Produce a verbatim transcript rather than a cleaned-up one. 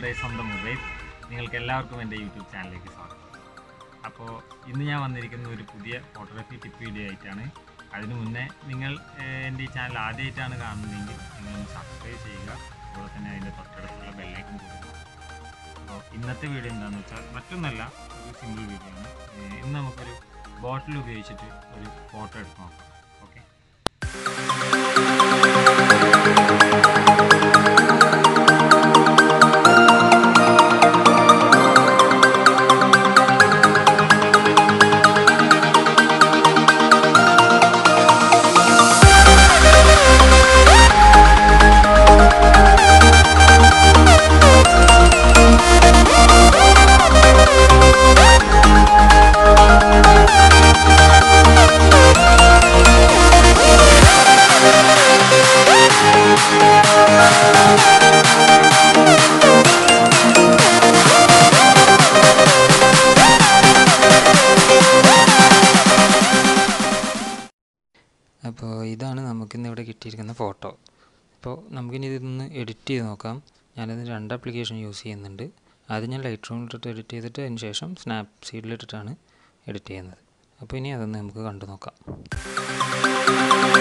നിങ്ങളുടെ സ്വന്തം മൊബൈൽ. നിങ്ങൾക്ക് എല്ലാവർക്കും എൻ്റെ യൂട്യൂബ് ചാനലിലേക്ക് സ്വാഗതം. അപ്പോൾ ഇന്ന് ഞാൻ വന്നിരിക്കുന്ന ഒരു പുതിയ ഫോട്ടോഗ്രാഫി ടിപ്പ് വീഡിയോ ആയിട്ടാണ്. അതിനു മുന്നേ നിങ്ങൾ എൻ്റെ ഈ ചാനൽ ആദ്യമായിട്ടാണ് കാണുന്നതെങ്കിൽ നിങ്ങളൊന്ന് സബ്സ്ക്രൈബ് ചെയ്യുക. അതുപോലെ തന്നെ അതിൻ്റെ തൊട്ടടുത്തുള്ള ബെല്ലൈക്കൺ കൊടുക്കുക. അപ്പോൾ ഇന്നത്തെ വീഡിയോ എന്താണെന്ന് വെച്ചാൽ മറ്റൊന്നല്ല, ഒരു സിമ്പിൾ വീഡിയോ ആണ്. ഇന്ന് നമുക്കൊരു ബോട്ടിൽ ഉപയോഗിച്ചിട്ട് ഒരു ഫോട്ടോ എടുത്ത് നോക്കാം. ഓക്കെ, അപ്പോൾ ഇതാണ് നമുക്കിന്ന് ഇവിടെ കിട്ടിയിരിക്കുന്ന ഫോട്ടോ. അപ്പോൾ നമുക്കിനി ഇതൊന്ന് എഡിറ്റ് ചെയ്ത് നോക്കാം. ഞാനതിന് രണ്ട് ആപ്ലിക്കേഷൻ യൂസ് ചെയ്യുന്നുണ്ട്. ആദ്യം ഞാൻ ലൈറ്റ് റൂമിലിട്ട് എഡിറ്റ് ചെയ്തിട്ട് അതിന് ശേഷം സ്നാപ്സീഡിലിട്ടിട്ടാണ് എഡിറ്റ് ചെയ്യുന്നത്. അപ്പോൾ ഇനി അതൊന്ന് നമുക്ക് കണ്ടു നോക്കാം.